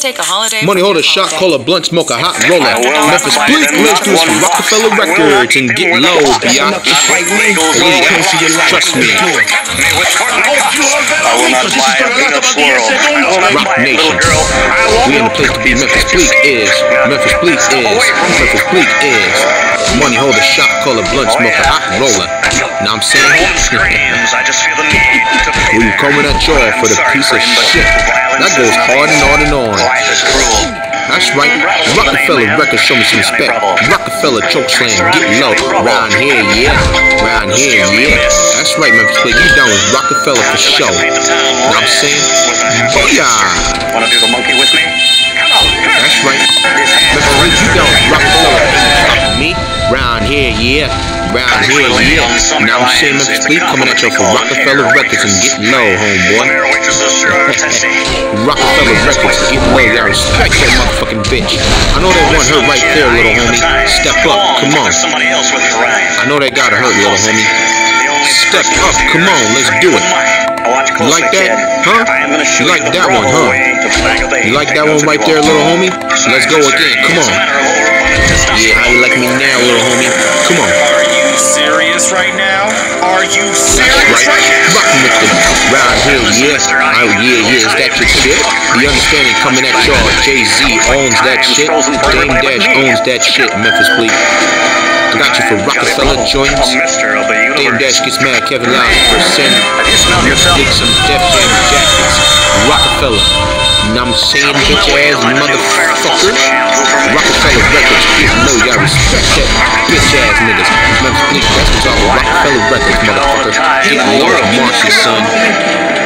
take a holiday. Money holder, shot caller, blunt smoker, hot roller. Memphis Bleek, let's do some Rockefeller records and get low, biatch. Trust me. I will not buy a peanut swirl. Rock Nation. We in the place to be. Memphis Bleek is. Memphis Bleek is. Memphis Bleek is. Money holder, shot caller, blunt smoker, hot roller. Know what I'm saying? We coming at y'all for the piece of shit. That goes hard and on and on. That's right. Rockefeller records, show me some respect. Rockefeller choke slam, get low. Round here, yeah. Round here, yeah. That's right, Memphis Bleek. You down with Rockefeller for show. Know what I'm saying? Booyah! Wanna do the monkey with me? That's right. Memphis Bleek, you down with Rockefeller. Me? Round here, yeah. Round here, yeah. Now I'm saying Memphis Bleek coming at you for Rockefeller Records and get low, homeboy. Rockefeller Records, get low, y'all respect that motherfucking bitch. I know that one hurt right there, little homie. Step up, come on. I know that gotta hurt, little homie. Step up, come on, let's do it. You like that, huh? You like that one, huh? You like that one right there, little homie? Let's go again, come on. Yeah, how you like me now, little homie? Come on. Are you serious right now? Are you serious right now? Rockin' with the round here, yeah. Oh, yeah, is that your shit? The understanding coming at y'all. Jay-Z owns that shit. Dame Dash owns that shit, Memphis Bleek. I got you for Rockefeller joints. Dame Dash gets mad, Kevin Lyons percent. Dig some Def Jam jackets. Rockefeller. Know what I'm saying, bitch ass motherfucker. Rockefeller Records, get low, y'all respect that bitch ass niggas. Memphis Bleek, that's what y'all Rockefeller Records, motherfucker. Get low, Marcy, son.